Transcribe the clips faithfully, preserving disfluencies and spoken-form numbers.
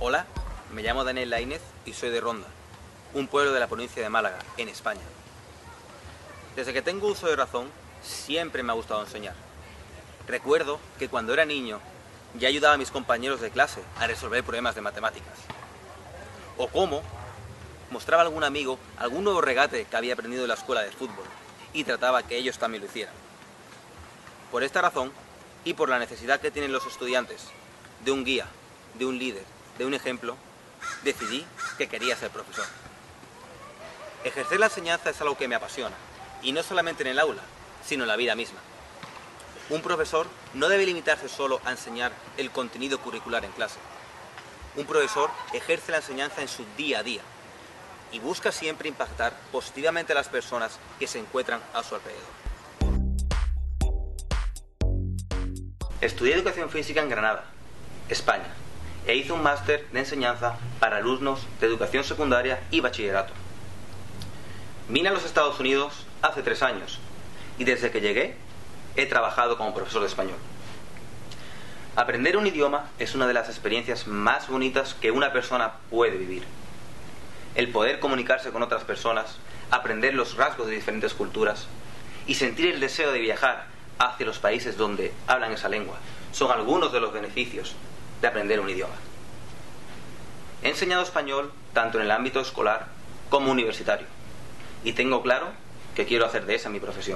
Hola, me llamo Daniel Laínez y soy de Ronda, un pueblo de la provincia de Málaga, en España. Desde que tengo uso de razón, siempre me ha gustado enseñar. Recuerdo que cuando era niño ya ayudaba a mis compañeros de clase a resolver problemas de matemáticas. O cómo mostraba a algún amigo algún nuevo regate que había aprendido en la escuela de fútbol y trataba que ellos también lo hicieran. Por esta razón, y por la necesidad que tienen los estudiantes de un guía, de un líder, de un ejemplo, decidí que quería ser profesor. Ejercer la enseñanza es algo que me apasiona, y no solamente en el aula, sino en la vida misma. Un profesor no debe limitarse solo a enseñar el contenido curricular en clase. Un profesor ejerce la enseñanza en su día a día y busca siempre impactar positivamente a las personas que se encuentran a su alrededor. Estudié Educación Física en Granada, España, e hice un máster de enseñanza para alumnos de educación secundaria y bachillerato. Vine a los Estados Unidos hace tres años y desde que llegué he trabajado como profesor de español. Aprender un idioma es una de las experiencias más bonitas que una persona puede vivir. El poder comunicarse con otras personas, aprender los rasgos de diferentes culturas y sentir el deseo de viajar hacia los países donde hablan esa lengua son algunos de los beneficios de aprender un idioma. He enseñado español tanto en el ámbito escolar como universitario y tengo claro que quiero hacer de esa mi profesión.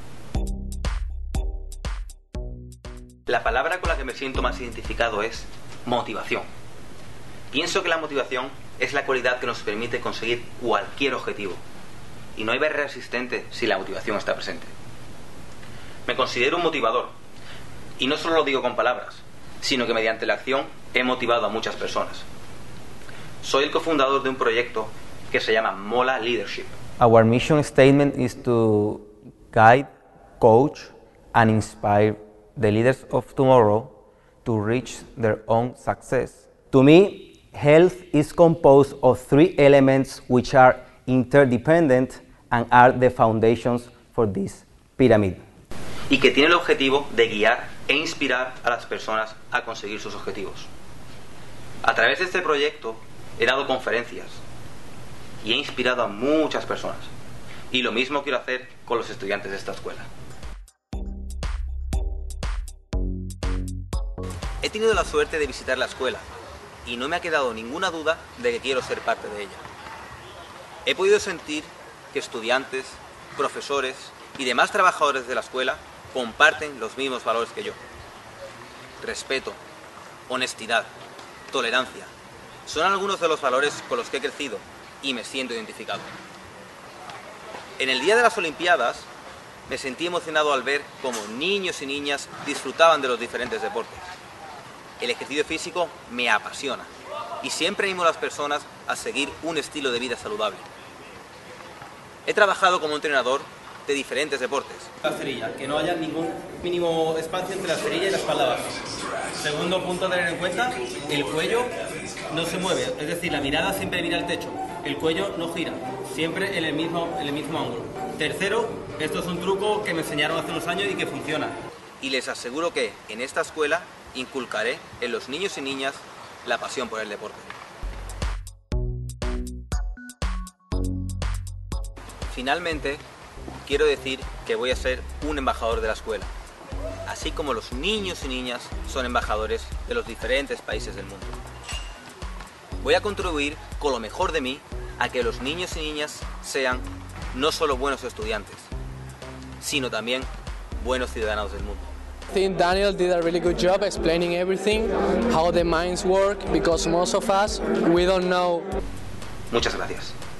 La palabra con la que me siento más identificado es motivación. Pienso que la motivación es la cualidad que nos permite conseguir cualquier objetivo y no hay barrera existente si la motivación está presente. Me considero un motivador y no solo lo digo con palabras, sino que mediante la acción he motivado a muchas personas. Soy el cofundador de un proyecto que se llama Mola Leadership. Our mission statement is to guide, coach, and inspire the leaders of tomorrow to reach their own success. To me, health is composed of three elements which are interdependent and are the foundations for this pyramid. Y que tiene el objetivo de guiar e inspirar a las personas a conseguir sus objetivos. A través de este proyecto he dado conferencias y he inspirado a muchas personas. Y lo mismo quiero hacer con los estudiantes de esta escuela. He tenido la suerte de visitar la escuela y no me ha quedado ninguna duda de que quiero ser parte de ella. He podido sentir que estudiantes, profesores y demás trabajadores de la escuela comparten los mismos valores que yo. Respeto, honestidad, tolerancia, son algunos de los valores con los que he crecido y me siento identificado. En el día de las Olimpiadas me sentí emocionado al ver cómo niños y niñas disfrutaban de los diferentes deportes. El ejercicio físico me apasiona y siempre animo a las personas a seguir un estilo de vida saludable. He trabajado como entrenador de diferentes deportes. La cerilla, que no haya ningún mínimo espacio entre la cerilla y la espalda baja. Segundo punto a tener en cuenta, el cuello no se mueve, es decir, la mirada siempre mira al techo, el cuello no gira, siempre en el mismo, en el mismo ángulo. Tercero, esto es un truco que me enseñaron hace unos años y que funciona. Y les aseguro que en esta escuela inculcaré en los niños y niñas la pasión por el deporte. Finalmente, quiero decir que voy a ser un embajador de la escuela, así como los niños y niñas son embajadores de los diferentes países del mundo. Voy a contribuir con lo mejor de mí a que los niños y niñas sean no solo buenos estudiantes, sino también buenos ciudadanos del mundo. I think Daniel did a really good job explaining everything, how the minds work, because most of us, we don't know. Muchas gracias.